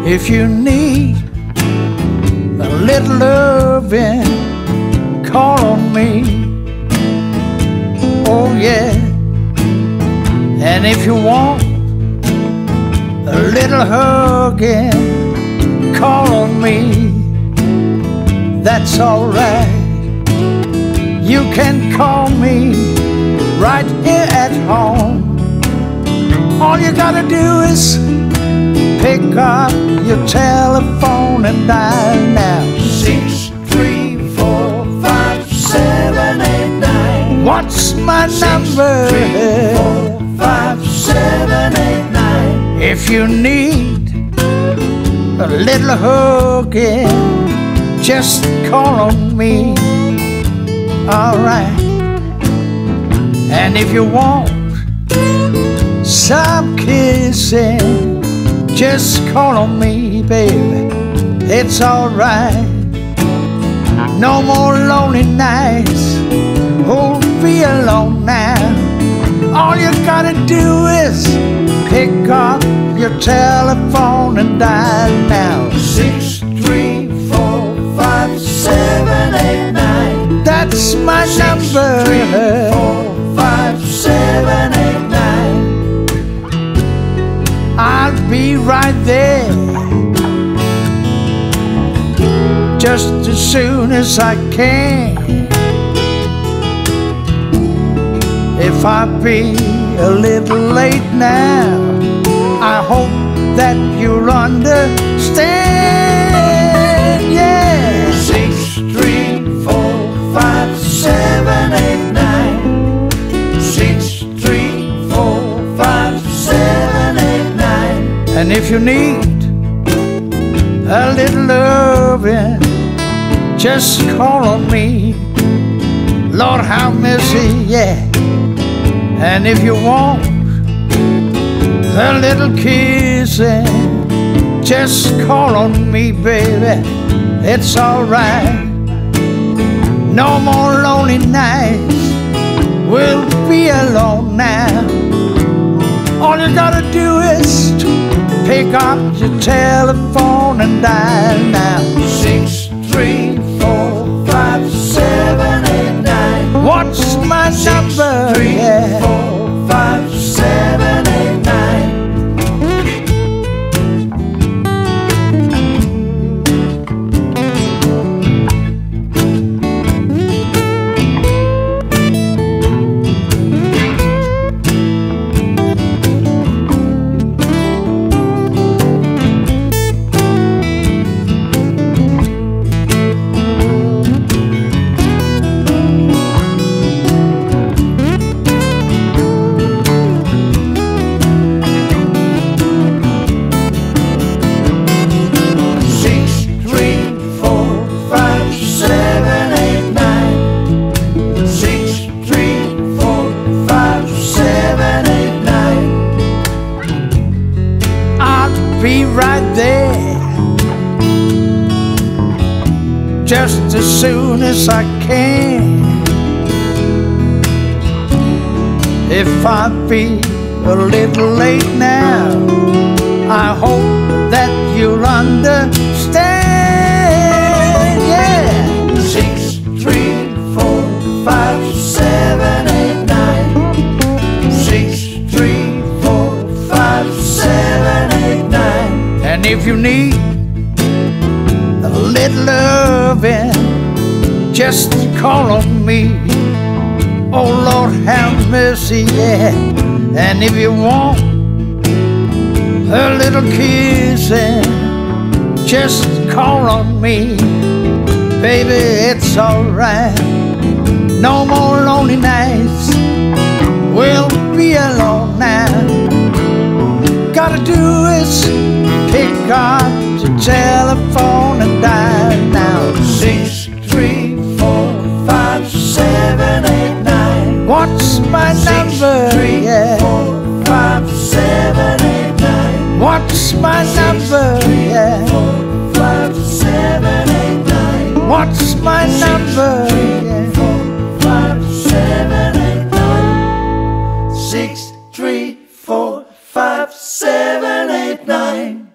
If you need a little loving, call on me. Oh yeah. And if you want a little hugging, call on me. That's alright. You can call me right here at home. All you gotta do is pick up your telephone and dial now. 6345789. What's my number? 6345789. If you need a little hugging, just call on me. Alright. And if you want some kissing, just call on me, baby. It's alright. No more lonely nights. Won't be alone now. All you gotta do is pick up your telephone and dial now. 6345789. That's my number. 6345789. I'll be right there just as soon as I can. If I be a little late now, I hope that you'll understand. Yeah. 6345789. 6345789. And if you need a little loving, just call on me. Lord have mercy, yeah. And if you want a little kissing, just call on me, baby. It's alright. No more lonely nights. We'll be alone now. All you gotta do is pick up your telephone and dial now. 6345789. What's my number? 6345789. Be right there just as soon as I can. If I be a little late now, I hope that you'll understand. Yeah. 6345789. 6345789. And if you need a little loving, just call on me. Oh Lord have mercy, yeah. And if you want a little kissing, just call on me. Baby, it's alright. No more lonely nights. We'll be alone now. Gotta do is pick up your telephone and dial now. 6345789. What's my number? Yeah. 6345789. What's my number? Yeah. 6345789. What's my number? Yeah. 6345789. 6345789.